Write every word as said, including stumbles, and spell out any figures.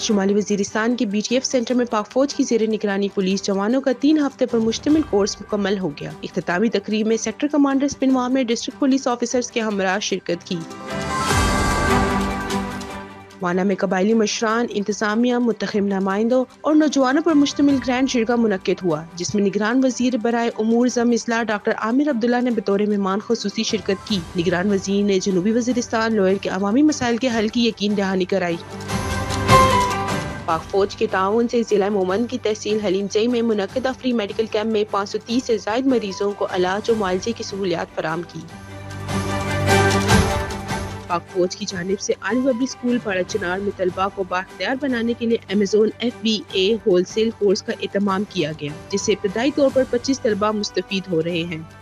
شمالی وزیرستان کے B T F centre میں پاک فوج کی زیر نگرانی پولیس جوانوں کا تین ہفتے پر مشتمل کورس مکمل ہو گیا۔ اختتامی تقریب میں سیکٹر کمانڈر اسپن وام نے ڈسٹرکٹ پولیس آفیسرز کے ہمراہ شرکت کی۔ وانا میں قبائلی مشران، انتظامیہ، منتخب نمائندوں اور نوجوانوں پر مشتمل گرینڈ جرگہ منعقد ہوا، جس میں نگران وزیر برائے امور ضم اضلاع ڈاکٹر عامر عبداللہ نے بطور مہمان خصوصی شرکت کی۔ نگران وزیر نے جنوبی وزیرستان لوئر کے عوامی مسائل کے حل کی یقین دہانی کرائی۔ پاک فوج کے تعاون سے ضلع مومند کی تحصیل حلیم زئی میں منعقدہ فری میڈیکل کیمپ میں پانچ سو تیس سے زائد مریضوں کو علاج و معالجے کی سہولیات فراہم کی۔ پاک فوج کی جانب سے عالی پبلک اسکول پاڑا چنار میں طلباء کو بااختیار بنانے کے لیے Amazon F B A wholesale course کا اہتمام کیا گیا، جس سے ابتدائی طور پر پچیس طلباء مستفید ہو رہے ہیں۔